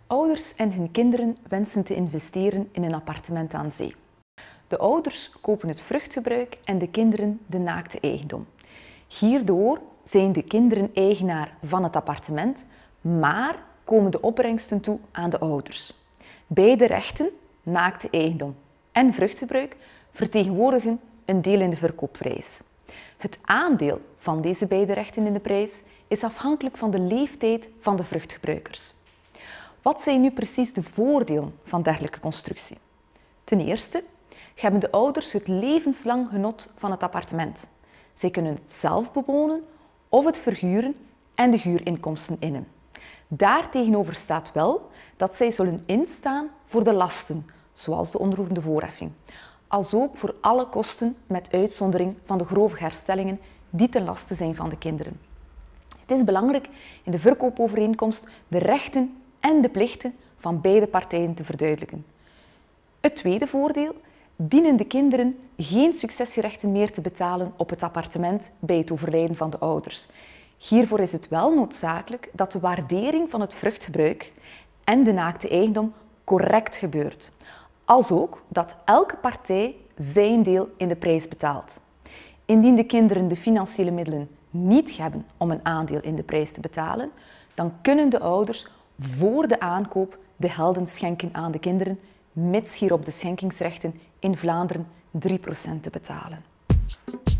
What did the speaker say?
Ouders en hun kinderen wensen te investeren in een appartement aan zee. De ouders kopen het vruchtgebruik en de kinderen de naakte eigendom. Hierdoor zijn de kinderen eigenaar van het appartement, maar komen de opbrengsten toe aan de ouders. Beide rechten, naakte eigendom en vruchtgebruik, vertegenwoordigen een deel in de verkoopprijs. Het aandeel van deze beide rechten in de prijs is afhankelijk van de leeftijd van de vruchtgebruikers. Wat zijn nu precies de voordelen van dergelijke constructie? Ten eerste hebben de ouders het levenslang genot van het appartement. Zij kunnen het zelf bewonen of het verhuren en de huurinkomsten innen. Daartegenover staat wel dat zij zullen instaan voor de lasten, zoals de onroerende voorheffing, als ook voor alle kosten met uitzondering van de grove herstellingen die ten laste zijn van de kinderen. Het is belangrijk in de verkoopovereenkomst de rechten en de plichten van beide partijen te verduidelijken. Het tweede voordeel: dienen de kinderen geen successierechten meer te betalen op het appartement bij het overlijden van de ouders. Hiervoor is het wel noodzakelijk dat de waardering van het vruchtgebruik en de naakte eigendom correct gebeurt, als ook dat elke partij zijn deel in de prijs betaalt. Indien de kinderen de financiële middelen niet hebben om een aandeel in de prijs te betalen, dan kunnen de ouders voor de aankoop de helden schenken aan de kinderen, mits hierop de schenkingsrechten in Vlaanderen 3% te betalen.